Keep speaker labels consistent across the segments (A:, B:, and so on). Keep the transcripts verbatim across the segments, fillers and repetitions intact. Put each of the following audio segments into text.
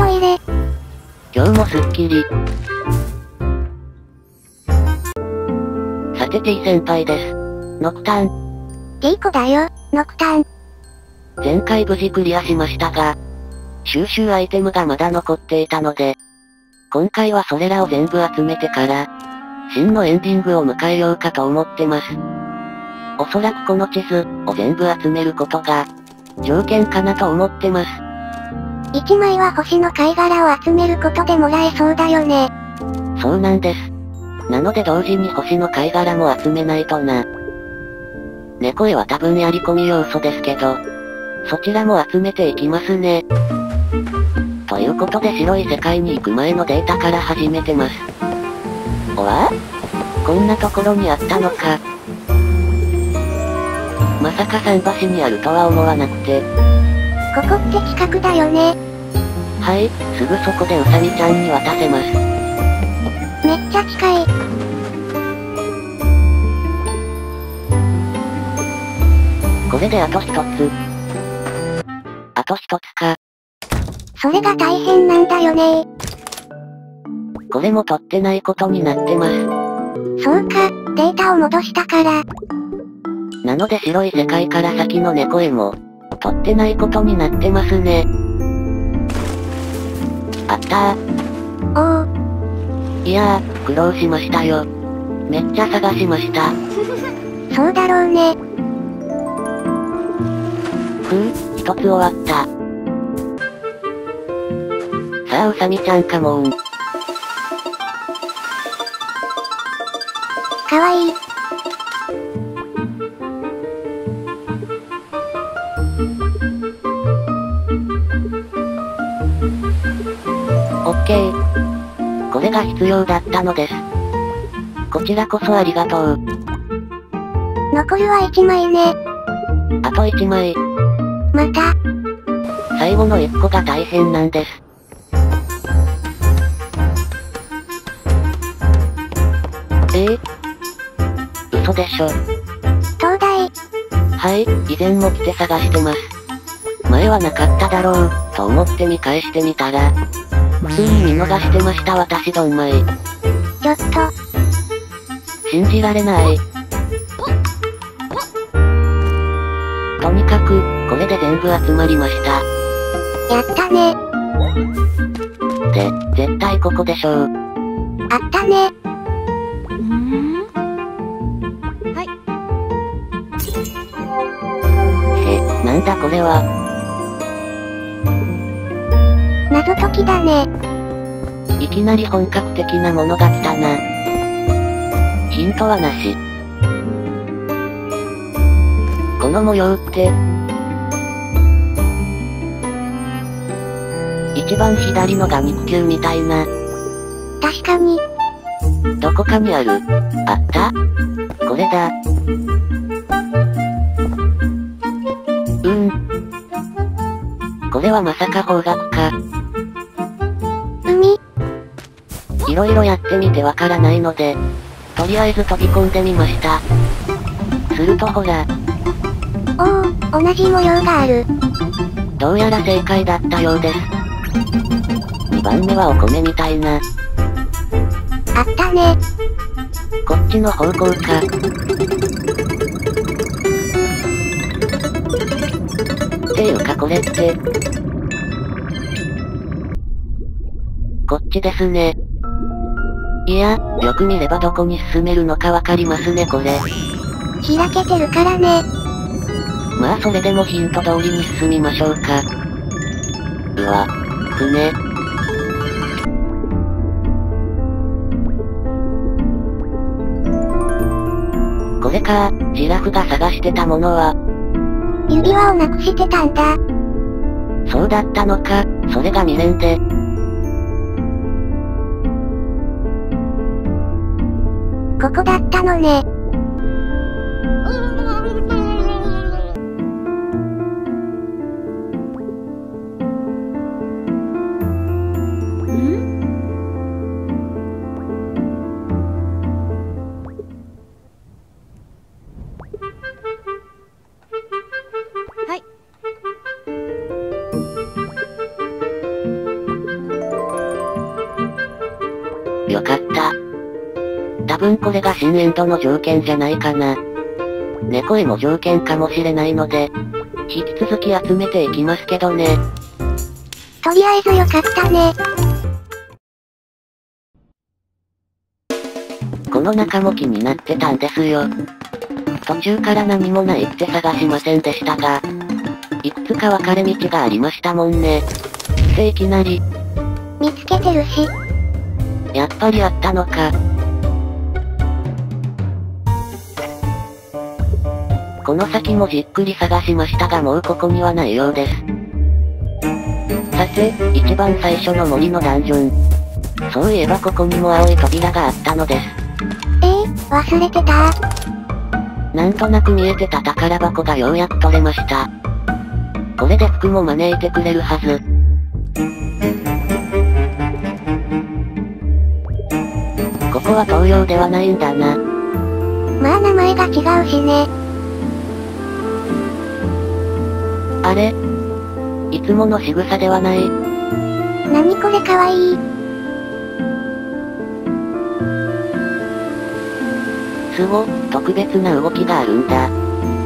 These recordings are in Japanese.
A: トイレ。
B: 今日もすっきり。さて T 先輩です。ノクターン。
A: T 子だよ、ノクターン。
B: 前回無事クリアしましたが、収集アイテムがまだ残っていたので、今回はそれらを全部集めてから、真のエンディングを迎えようかと思ってます。おそらくこの地図を全部集めることが、条件かなと思ってます。
A: いちまいは星の貝殻を集めることでもらえそうだよね。
B: そうなんです。なので同時に星の貝殻も集めないとな。猫絵は多分やり込み要素ですけど、そちらも集めていきますね。ということで白い世界に行く前のデータから始めてます。おわ？こんなところにあったのか。まさか桟橋にあるとは思わなくて。
A: ここって近くだよね。
B: はい、すぐそこでうさみちゃんに渡せます。
A: めっちゃ近い。
B: これであと一つ。あと一つか。
A: それが大変なんだよね。
B: これも取ってないことになってます。
A: そうか、データを戻したから。
B: なので白い世界から先の猫絵も、取ってないことになってますね。あったー。
A: おお。
B: いやー、苦労しましたよ。めっちゃ探しました。
A: そうだろうね。
B: ふぅ、一つ終わった。さあうさみちゃんかもーん。
A: かわいい。
B: オッケー。これが必要だったのです。こちらこそありがとう。
A: 残るはいちまいね。
B: あといちまい。
A: また。
B: 最後のいっこが大変なんです。えぇ、嘘でしょ。
A: 東大。
B: はい、以前も来て探してます。前はなかっただろう、と思って見返してみたら、普通に見逃してました私どんまい。
A: ちょっと。
B: 信じられない。とにかく、これで全部集まりました。
A: やったね。
B: で、絶対ここでしょう。
A: あったね。
B: え、なんだこれは。
A: 謎解きだね。
B: いきなり本格的なものが来たな。ヒントはなし。この模様って、一番左のが肉球みたいな。
A: 確かに。
B: どこかにある。あった？これだ。うーん。これはまさか方角か。
A: 海？
B: いろいろやってみてわからないので、とりあえず飛び込んでみました。するとほら。
A: おお、同じ模様がある。
B: どうやら正解だったようです。にばんめはお米みたいな。
A: あったね。
B: こっちの方向か。っていうかこれって。こっちですね。いや、よく見ればどこに進めるのかわかりますねこれ。
A: 開けてるからね。
B: まあそれでもヒント通りに進みましょうか。うわ、船。これか、ジラフが探してたものは。
A: 指輪をなくしてたんだ。
B: そうだったのか、それが未練で。
A: ここだったのね。
B: 分これが新エンドの条件じゃないかな。猫絵も条件かもしれないので、引き続き集めていきますけどね。
A: とりあえずよかったね。
B: この中も気になってたんですよ。途中から何もないって探しませんでしたが、いくつか分かれ道がありましたもんね。っていきなり。
A: 見つけてるし。
B: やっぱりあったのか。この先もじっくり探しましたがもうここにはないようです。さて、一番最初の森のダンジョン。そういえばここにも青い扉があったのです。
A: えー、忘れてた。
B: なんとなく見えてた宝箱がようやく取れました。これで服も招いてくれるはず。ここは東洋ではないんだな。
A: まあ名前が違うしね。
B: あれ？いつもの仕草ではない。
A: なにこれかわいい。
B: すご、特別な動きがあるんだ。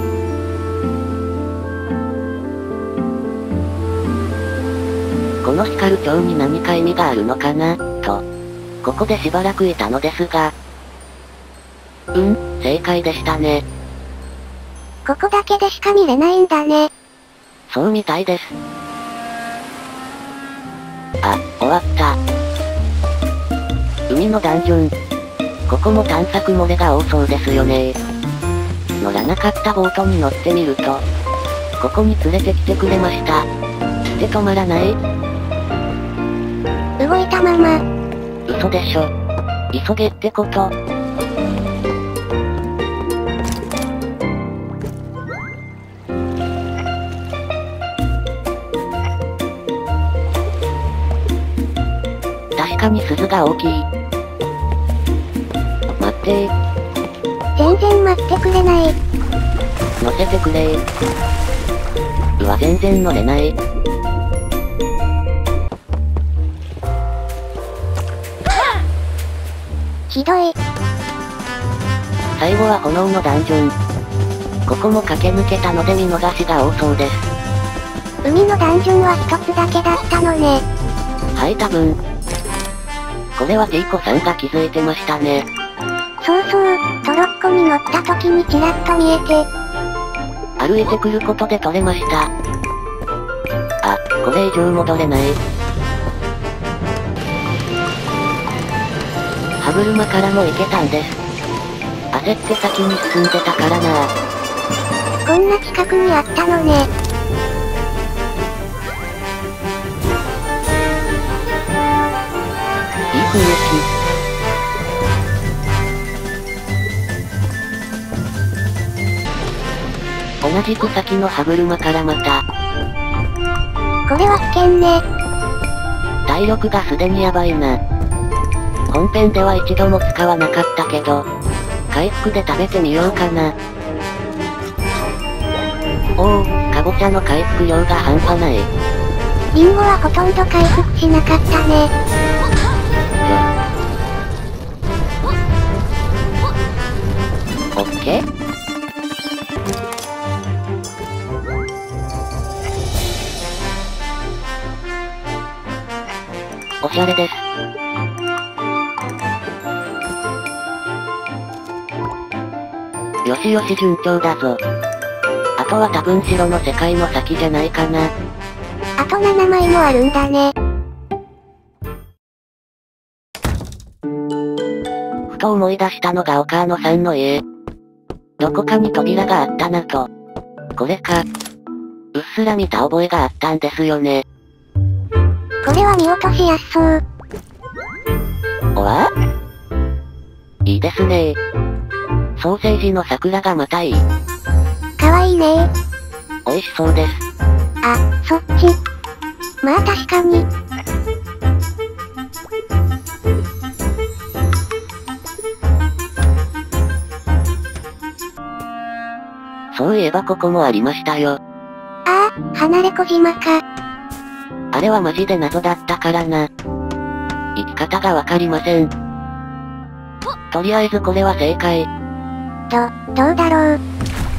B: この光る蝶に何か意味があるのかな、と。ここでしばらくいたのですが。うん、正解でしたね。
A: ここだけでしか見れないんだね。
B: そうみたいです。あ、終わった。海のダンジョン。ここも探索漏れが多そうですよね。乗らなかったボートに乗ってみると、ここに連れてきてくれました。で止まらない？
A: 動いたまま。
B: 嘘でしょ。急げってこと。確かに鈴が大きい。待ってー。
A: 全然待ってくれない。
B: 乗せてくれー。うわ全然乗れない。
A: ひどい。
B: 最後は炎のダンジョン。ここも駆け抜けたので見逃しが多そうです。
A: 海のダンジョンは一つだけだったのね。
B: はい多分。これはティーコさんが気づいてましたね。
A: そうそう、トロッコに乗った時にちらっと見えて。
B: 歩いてくることで取れました。あ、これ以上戻れない。歯車からも行けたんです。焦って先に進んでたからな。
A: こんな近くにあったのね。
B: いい雰囲気。同じく先の歯車からまた。
A: これは危険ね。
B: 体力がすでにやばいな。本編では一度も使わなかったけど、回復で食べてみようかな。おお、かぼちゃの回復量が半端ない。
A: リンゴはほとんど回復しなかったね。
B: オッケー？おしゃれです。よしよし順調だぞ。あとは多分城の世界の先じゃないかな。
A: あとななまいもあるんだね。
B: ふと思い出したのが岡野さんの家。どこかに扉があったなと。これか。うっすら見た覚えがあったんですよね。
A: これは見落としやすそう。
B: おわ？いいですね。ソーセージの桜がまたいい。
A: かわいいね。
B: 美味しそうです。
A: あ、そっち。まあ確かに。
B: そういえばここもありましたよ。
A: ああ、離れ小島か。
B: あれはマジで謎だったからな。生き方がわかりません。 とりあえずこれは正解。
A: ど、どうだろう。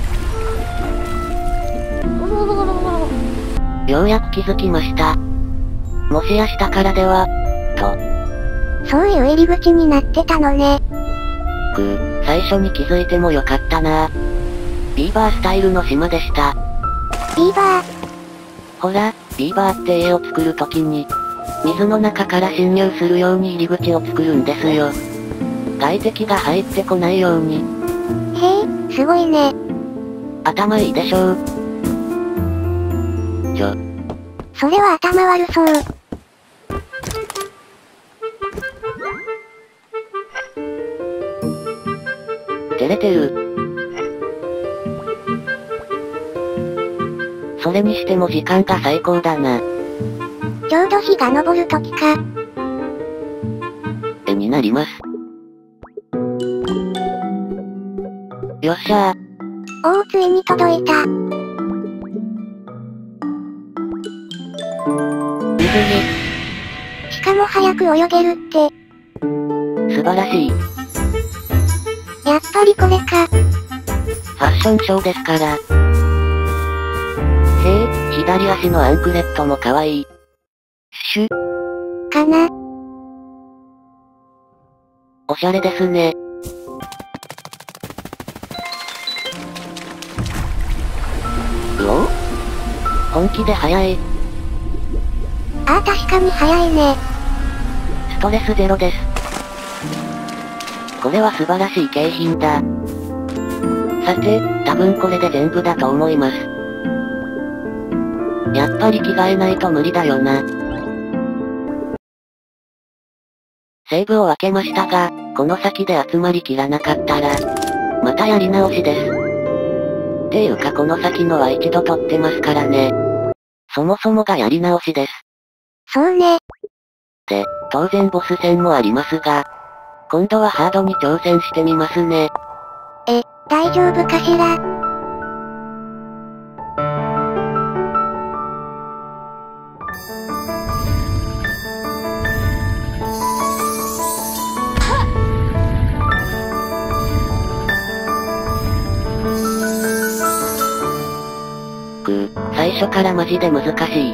B: ようやく気づきました。もしや下からでは、と。
A: そういう入り口になってたのね。
B: くー、最初に気づいてもよかったな。ビーバースタイルの島でした。
A: ビーバー。
B: ほら、ビーバーって家を作るときに、水の中から侵入するように入り口を作るんですよ。外敵が入ってこないように。
A: へえ、すごいね。
B: 頭いいでしょう。ちょ。
A: それは頭悪そう。
B: 照れてる。それにしても時間が最高だな。
A: ちょうど日が昇る時か。
B: 絵になります。よっしゃー。
A: おお、ついに届いた。
B: 水に。
A: しかも早く泳げるって。
B: 素晴らしい。
A: やっぱりこれか。
B: ファッションショーですから。へえ、左足のアンクレットも可愛い。シュッ。
A: かな。
B: おしゃれですね。うお？本気で速い。
A: ああ、確かに速いね。
B: ストレスゼロです。これは素晴らしい景品だ。さて、多分これで全部だと思います。やっぱり着替えないと無理だよな。セーブを分けましたが、この先で集まりきらなかったら、またやり直しです。っていうかこの先のは一度取ってますからね。そもそもがやり直しです。
A: そうね。
B: で、当然ボス戦もありますが、今度はハードに挑戦してみますね。
A: え、大丈夫かしら？
B: くー、最初からマジで難しい。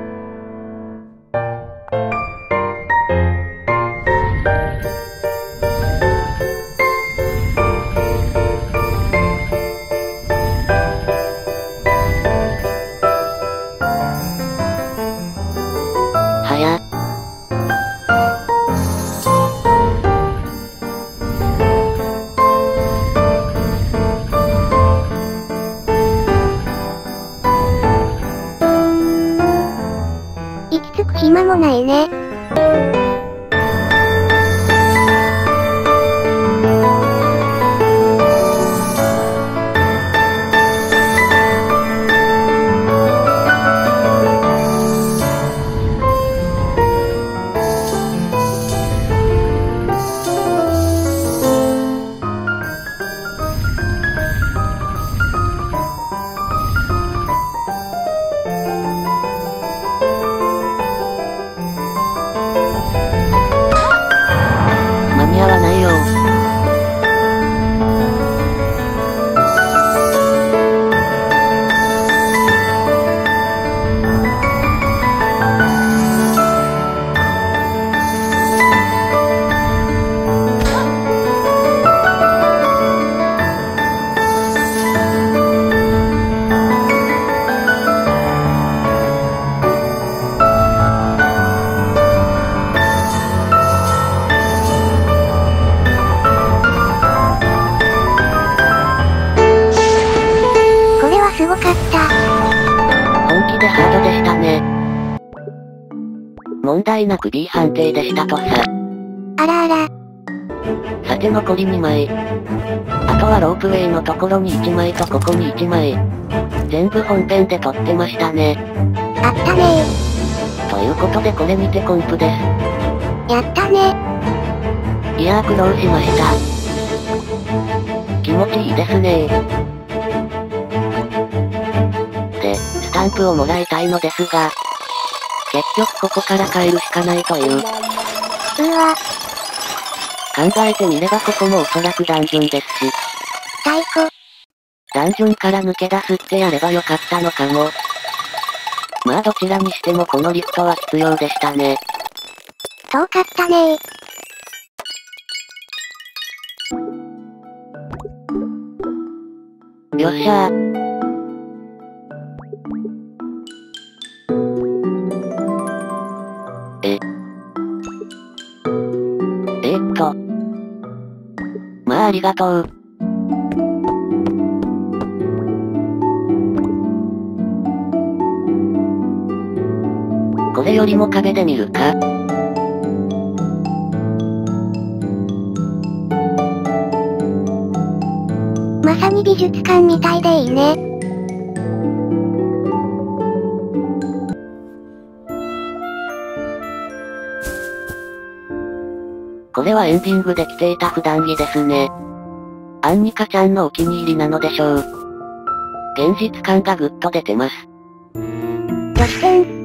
B: はや。
A: 行き着く暇もないね。
B: 間に合わないよ。
A: これはすごかった。
B: 本気でハードでしたね。問題なく B 判定でしたとさ。
A: あらあら。
B: さて残りにまい。あとはロープウェイのところにいちまいとここにいちまい。全部本編で撮ってましたね。
A: あったね
B: ー。ということでこれにてコンプです。
A: やったね。
B: いやー苦労しました。気持ちいいですねー。で、スタンプをもらいたいのですが、結局ここから帰るしかないという。
A: うーわ。
B: 考えてみればここもおそらくダンジョンですし。
A: 太鼓。
B: ダンジョンから抜け出すってやればよかったのかも。まあどちらにしてもこのリフトは必要でしたね。
A: 遠かったね
B: ー。よっしゃー。え。えー、っと。まあありがとう。これよりも壁で見るか。
A: まさに美術館みたいでいいね。
B: これはエンディングで着ていた普段着ですね。アンニカちゃんのお気に入りなのでしょう。現実感がぐっと出てます。
A: どしてん。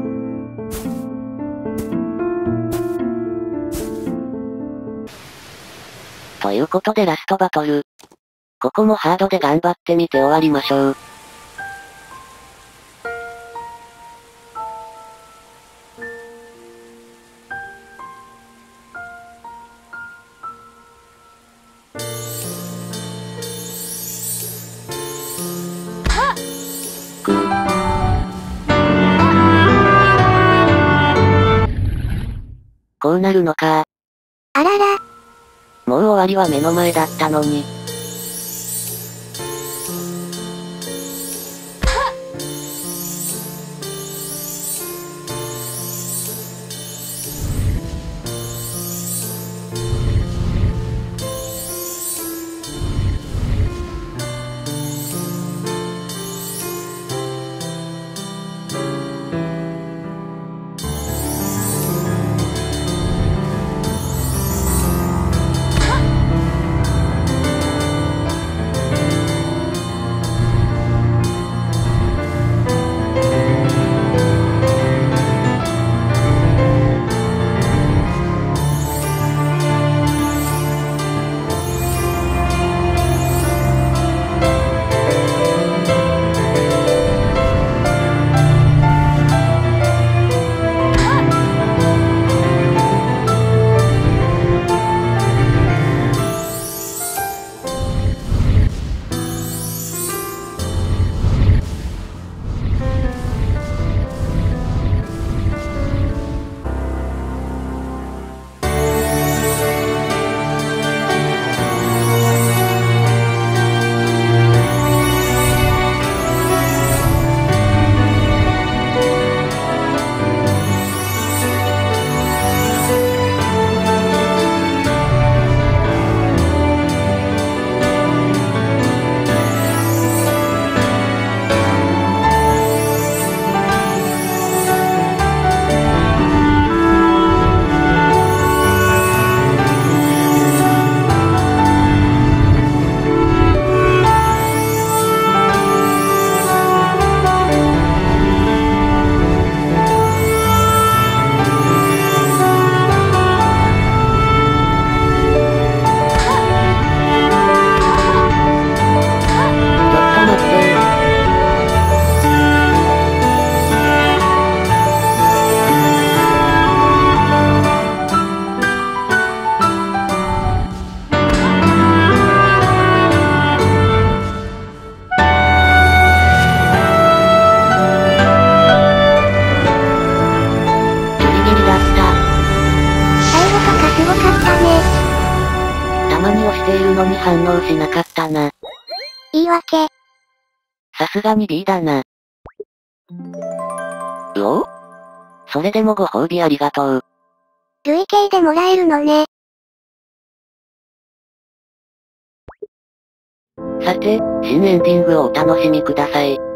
B: ということでラストバトル。ここもハードで頑張ってみて終わりましょう。こうなるのか。
A: あらら。
B: もう終わりは目の前だったのに。のに反応しなかったな。
A: 言い訳。
B: さすがに B だな。うお？それでもご褒美ありがとう。
A: 累計でもらえるのね。
B: さて、新エンディングをお楽しみください。